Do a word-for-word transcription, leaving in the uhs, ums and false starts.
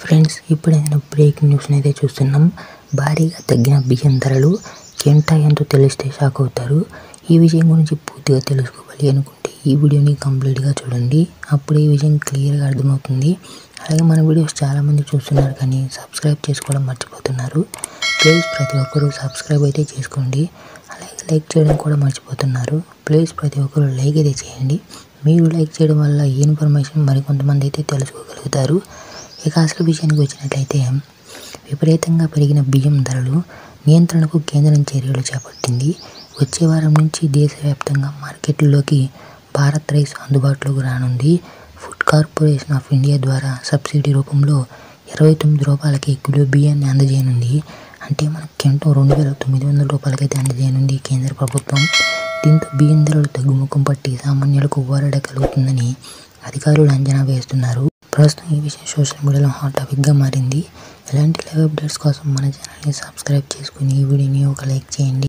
Friends ఇప్పుడైనా breaking news అయితే చూస్తున్నాం. భారీగా తగ్గిన బియ్యం ధరలు ఎంత ఎంతో తెలిస్తే షాక్ అవుతారు. ఈ విషయం గురించి పూర్తిగా తెలుసుకోవాలి అనుకుంటే ఈ వీడియోని కంప్లీట్గా చూడండి. అప్పుడు ఈ విషయం క్లియర్గా అర్థమవుతుంది. అలాగే మన వీడియోస్ చాలామంది చూస్తున్నారు కానీ సబ్స్క్రైబ్ చేసుకోవడం మర్చిపోతున్నారు. ప్లీజ్ ప్రతి ఒక్కరూ సబ్స్క్రైబ్ అయితే చేసుకోండి. అలాగే లైక్ చేయడం కూడా మర్చిపోతున్నారు. ప్లీజ్ ప్రతి ఒక్కరూ లైక్ అయితే చేయండి. మీరు లైక్ చేయడం వల్ల ఈ ఇన్ఫర్మేషన్ మరికొంతమంది అయితే తెలుసుకోగలుగుతారు. ఇక అసలు విషయానికి వచ్చినట్లయితే విపరీతంగా పెరిగిన బియ్యం ధరలు నియంత్రణకు కేంద్రం చర్యలు చేపట్టింది. వచ్చే వారం నుంచి దేశవ్యాప్తంగా మార్కెట్లలోకి భారత్ రైస్ అందుబాటులోకి రానుంది. ఫుడ్ కార్పొరేషన్ ఆఫ్ ఇండియా ద్వారా సబ్సిడీ రూపంలో ఇరవై తొమ్మిది రూపాయలకి కిలో బియ్యాన్ని అందజేయనుంది. అంటే మన కింటో రెండు వేల తొమ్మిది వందల రూపాయలకైతే అందజేయనుంది కేంద్ర ప్రభుత్వం. దీంతో బియ్యం ధరలు తగ్గుముఖం పట్టి సామాన్యులకు ఊరట కలుగుతుందని అధికారులు అంచనా వేస్తున్నారు. ప్రస్తుతం ఈ విషయం సోషల్ మీడియాలో హాట్ టాపిక్గా మారింది. ఇలాంటి లైవ్ అప్డేట్స్ కోసం మన ఛానల్ని సబ్స్క్రైబ్ చేసుకుని ఈ వీడియోని ఒక లైక్ చేయండి.